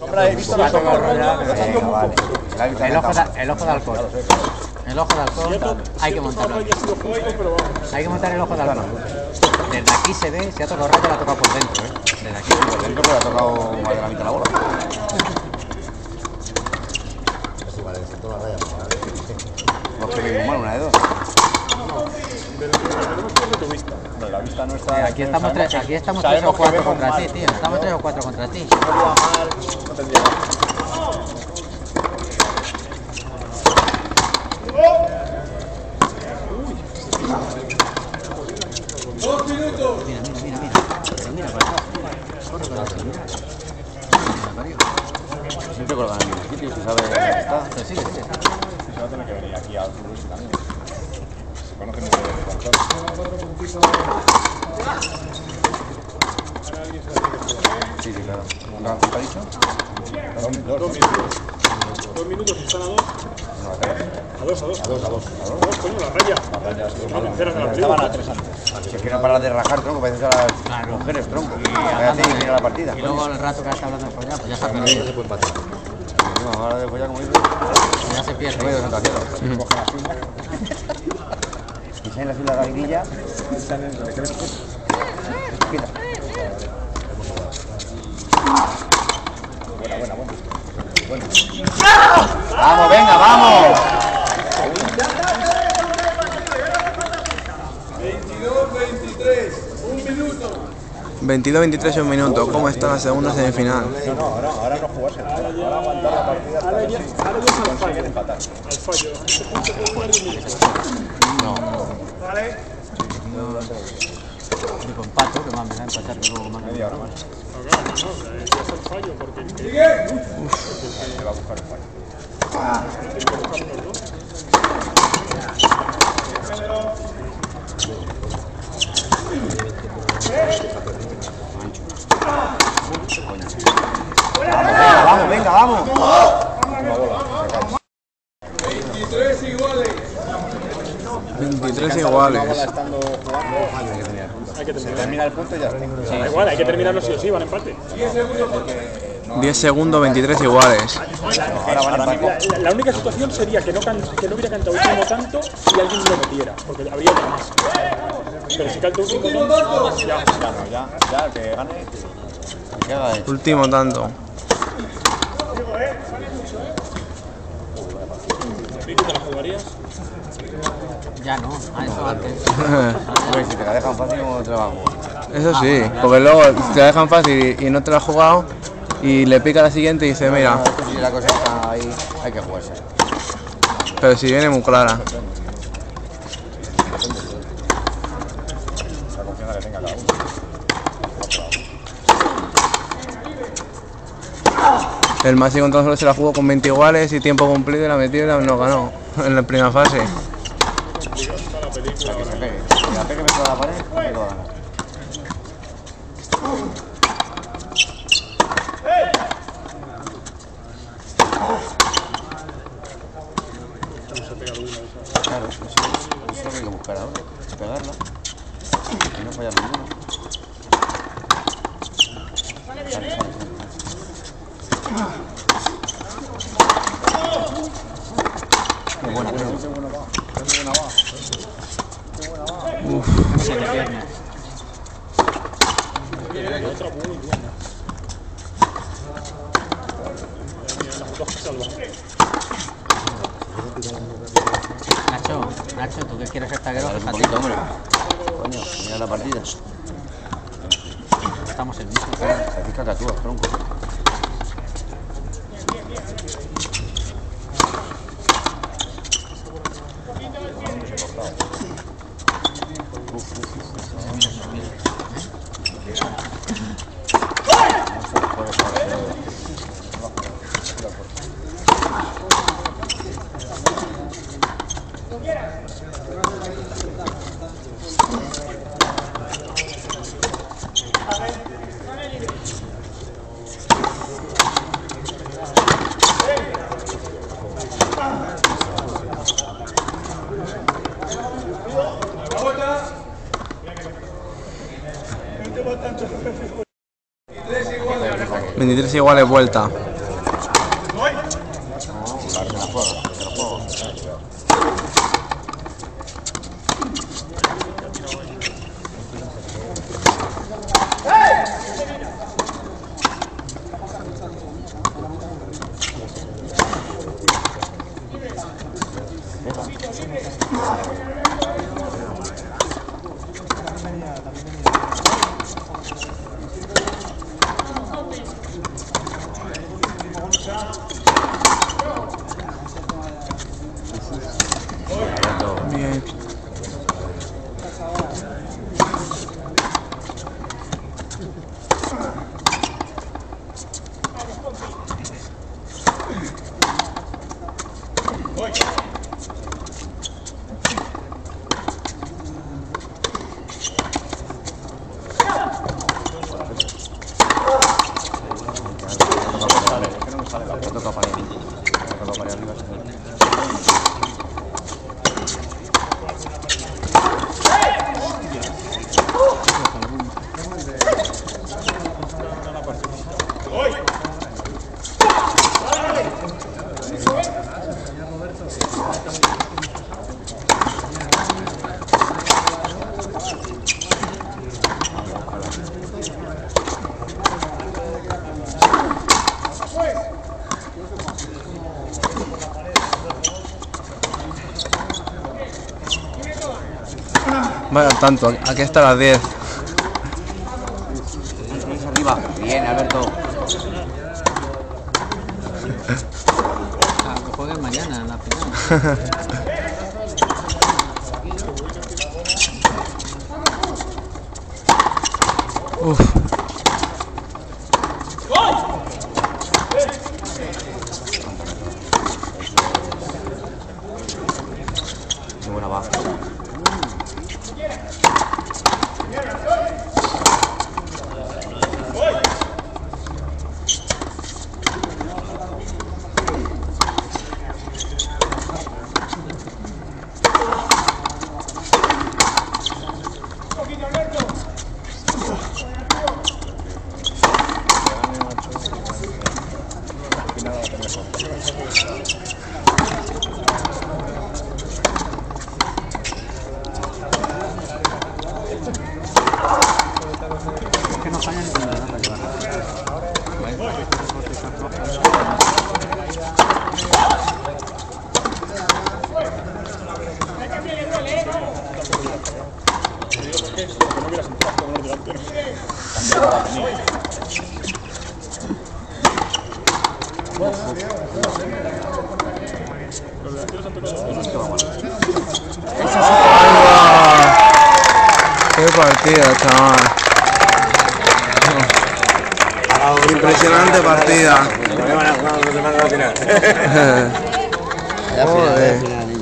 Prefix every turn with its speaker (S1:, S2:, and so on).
S1: He visto la toma roja,
S2: El ojo de halcón. El ojo de halcón hay que montarlo. Hay que montar el ojo de halcón. Desde aquí se ve, si ha tocado raya, la ha tocado por dentro, Desde aquí
S1: por dentro, pero ha tocado más de la mitad de la bola. No es que venga mal, una de dos. La vista no está.
S2: Aquí estamos 3 o 4 contra ti, tío. Estamos 3 o 4 contra ti.
S1: No tendría mal.
S2: Mira para acá. Corre para atrás.
S1: Siempre colgan en el mismo sitio, si sabe dónde está.
S2: Pero sigue.
S1: Se va a tener que venir aquí al sureste también. Se conoce muy bien el balcón. Sí, claro. ¿Cuánto ha dicho?
S3: 2 minutos, están a 2. A 2. Coño, la raya.
S1: Estaban a 3 antes. Si es que no para de rajar, tronco, parece a las mujeres, tronco. Váyate y mira la partida.
S2: Y luego el rato que está hablando de follar, pues ya se ha perdido.
S1: se puede empatar. Ahora de follar, como dices,
S2: Ya se pierde.
S1: no me doy cielo. Cogen las uñas. Y salen las uñas de la guirilla. Quita. Buena. ¡Vamos, venga, vamos!
S4: 22-23, un minuto. ¿Cómo está la segunda semifinal?
S1: No, ahora no jugarse. Ahora aguantar la partida hasta ver si consiguen empatar.
S3: Al fallo.
S1: No.
S3: Vale.
S2: Digo, empato, que más me da empatar que luego más.
S1: Media hora más.
S3: No, es el fallo porque...
S1: Se va a buscar el fallo. Vamos, venga.
S4: 23 iguales.
S1: Se termina el punto y ya está.
S3: Da igual, hay que terminarlo sí o sí, van a empate.
S4: 10 segundos, 23 iguales.
S1: Ahora van a empatar.
S3: La única situación sería que no hubiera cantado último tanto y alguien lo metiera, porque habría otra más. Pero si canta último tanto,
S1: Ya, el que gane. Que haga eso.
S4: Último tanto.
S3: ¿Ricky te la jugarías?
S2: Ya no, a eso antes.
S1: Hombre, si te la dejan fácil, ¿cómo te la vas a jugar?
S4: Eso sí, porque luego te la dejan fácil y no te la has jugado y le pica la siguiente y dice, mira,
S1: Si la cosa está ahí, hay que jugarse.
S4: pero si viene muy clara.
S1: La confianza que tenga cada uno.
S4: El Masi contra solo se la jugó con 20 iguales y tiempo cumplido y la metió y nos ganó en la primera fase.
S1: La que se pegue. Si la pegue me toda la pared, me lo gana. Claro, eso es lo que hay que buscar ahora. Pegarla. Y no fallar ninguno. Sale. Qué buena,
S2: Se le pierde. Nacho, ¿tú qué quieres esta guerra?
S1: un poquito, hombre. Coño, mira la partida.
S2: Estamos en mismo.
S1: Aquí cacatúas, tronco.
S4: ¡23 iguales vuelta! Vaya tanto, aquí está las 10.
S1: Arriba. Bien, Alberto.
S2: Que jueguen mañana en la final.
S4: Uf.
S1: Qué buena va.
S2: Es que no fallan ni con la para llevar.
S3: No hubieras entrado con los delanteros. Los delanteros han tocado.
S4: Qué partida, chaval. Impresionante partida.
S1: No me van a jugar los demás a la final.
S4: Joder.